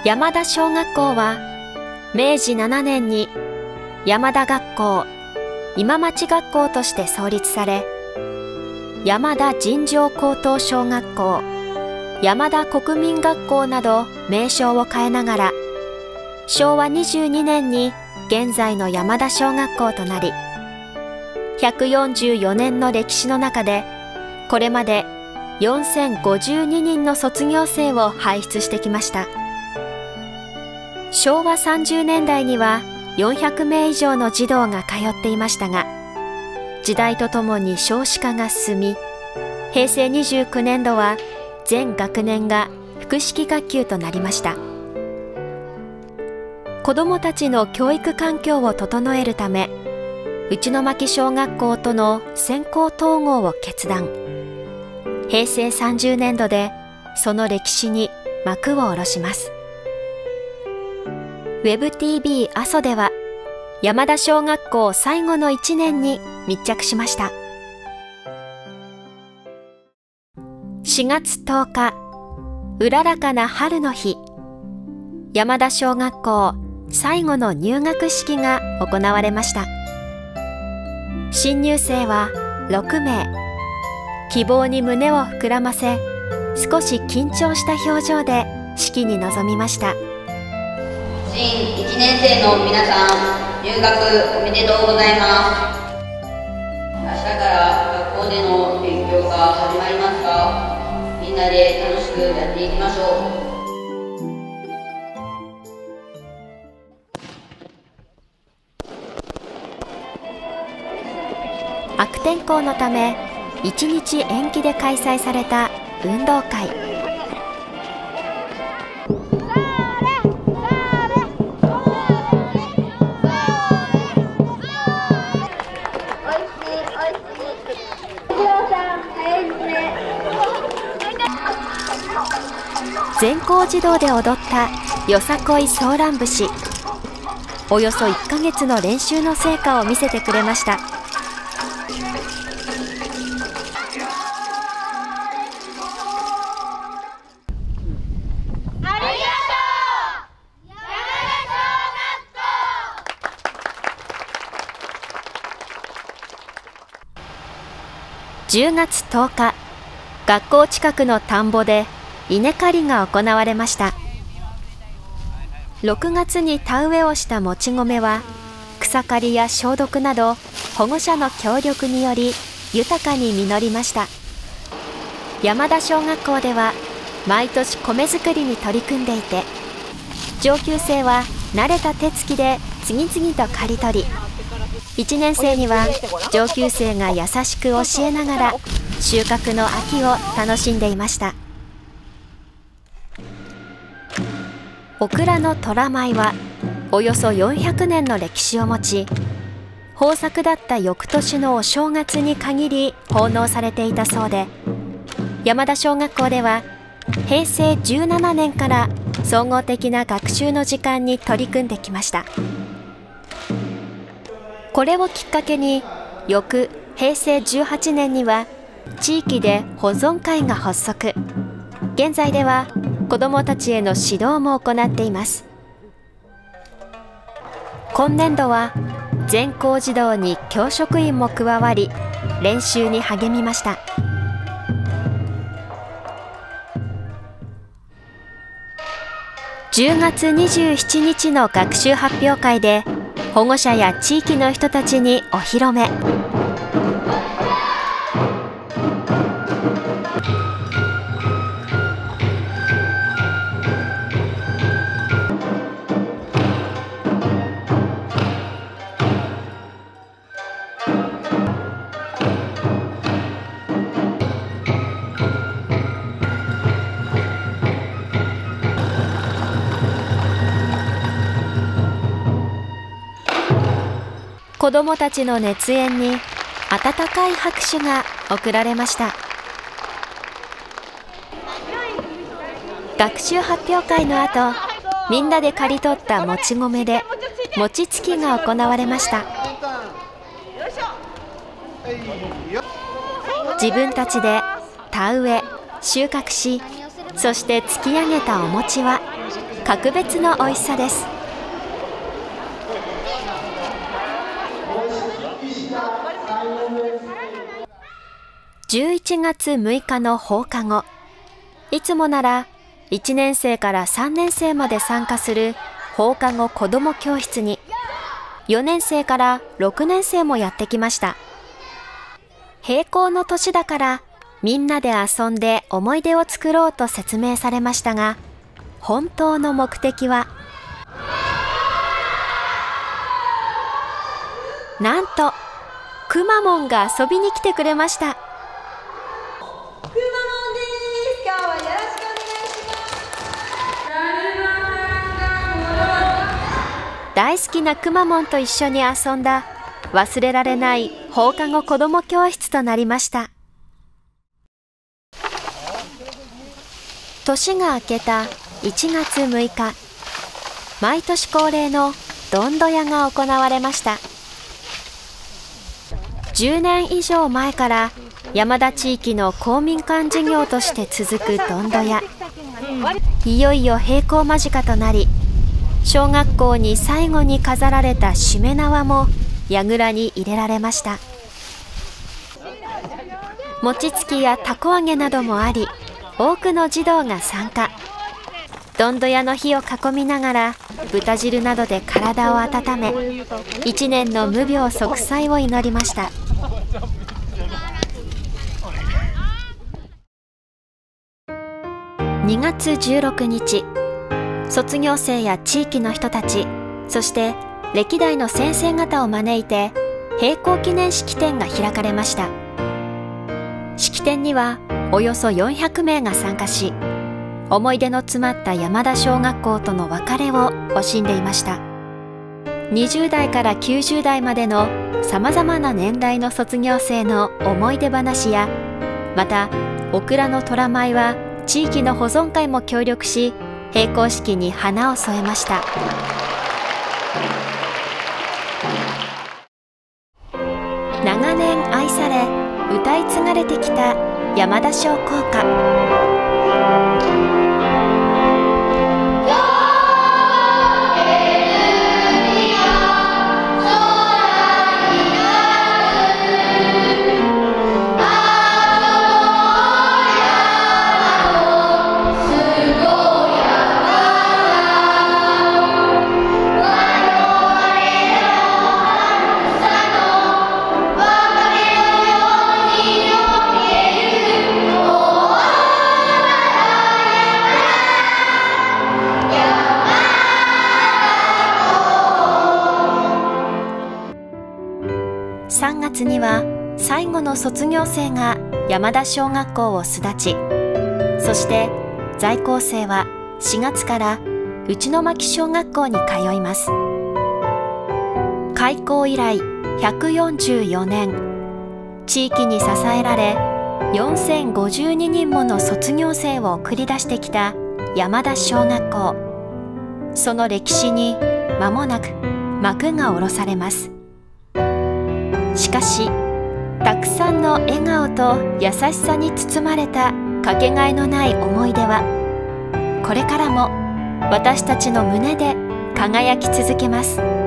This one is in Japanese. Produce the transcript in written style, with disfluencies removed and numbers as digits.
山田小学校は明治7年に山田学校、今町学校として創立され、山田尋常高等小学校、山田国民学校など名称を変えながら、昭和22年に現在の山田小学校となり、144年の歴史の中でこれまで4052人の卒業生を輩出してきました。昭和30年代には400名以上の児童が通っていましたが、時代とともに少子化が進み、平成29年度は全学年が複式学級となりました。子どもたちの教育環境を整えるため、内牧小学校との先行統合を決断。平成30年度でその歴史に幕を下ろします。WebTV 阿蘇では山田小学校最後の1年に密着しました。4月10日、うららかな春の日、山田小学校最後の入学式が行われました。新入生は6名。希望に胸を膨らませ、少し緊張した表情で式に臨みました。 新1年生の皆さん、入学おめでとうございます。明日から学校での勉強が始まりますが、みんなで楽しくやっていきましょう。 悪天候のため1日延期で開催された運動会。全校児童で踊ったよさこいソーラン節。およそ1ヶ月の練習の成果を見せてくれました。10月10日、学校近くの田んぼで稲刈りが行われました。6月に田植えをしたもち米は、草刈りや消毒など保護者の協力により豊かに実りました。山田小学校では毎年米作りに取り組んでいて、上級生は慣れた手つきで次々と刈り取り、1年生には上級生が優しく教えながら収穫の秋を楽しんでいました。オクラの虎舞はおよそ400年の歴史を持ち、豊作だった翌年のお正月に限り奉納されていたそうで、山田小学校では平成17年から総合的な学習の時間に取り組んできました。これをきっかけに、翌平成18年には地域で保存会が発足。現在では子どもたちへの指導も行っています。今年度は全校児童に教職員も加わり、練習に励みました。10月27日の学習発表会で、保護者や地域の人たちにお披露目。子どもたちの熱演に温かい拍手が送られました。学習発表会の後、みんなで刈り取ったもち米で餅つきが行われました。自分たちで田植え、収穫し、そして突き上げたお餅は格別の美味しさです。11月6日の放課後、いつもなら1年生から3年生まで参加する放課後子ども教室に4年生から6年生もやってきました。閉校の年だからみんなで遊んで思い出を作ろうと説明されましたが、本当の目的はなんとくまモンが遊びに来てくれました。大好きなくまモンと一緒に遊んだ忘れられない放課後子ども教室となりました。年が明けた1月6日、毎年恒例のどんどやが行われました。10年以上前から山田地域の公民館事業として続くどんどや。いよいよ閉校間近となり、小学校に最後に飾られたしめ縄も櫓に入れられました。餅つきやたこ揚げなどもあり、多くの児童が参加。どんどやの火を囲みながら豚汁などで体を温め、1年の無病息災を祈りました。2月16日、卒業生や地域の人たち、そして歴代の先生方を招いて閉校記念式典が開かれました。式典にはおよそ400名が参加し、思い出の詰まった山田小学校との別れを惜しんでいました。20代から90代までのさまざまな年代の卒業生の思い出話や、またオクラの虎舞は地域の保存会も協力し、閉校式に花を添えました。長年愛され歌い継がれてきた山田小校歌。3月には最後の卒業生が山田小学校を巣立ち、そして在校生は4月から内牧小学校に通います。開校以来144年、地域に支えられ4052人もの卒業生を送り出してきた山田小学校。その歴史に間もなく幕が下ろされます。しかし、たくさんの笑顔と優しさに包まれたかけがえのない思い出は、これからも私たちの胸で輝き続けます。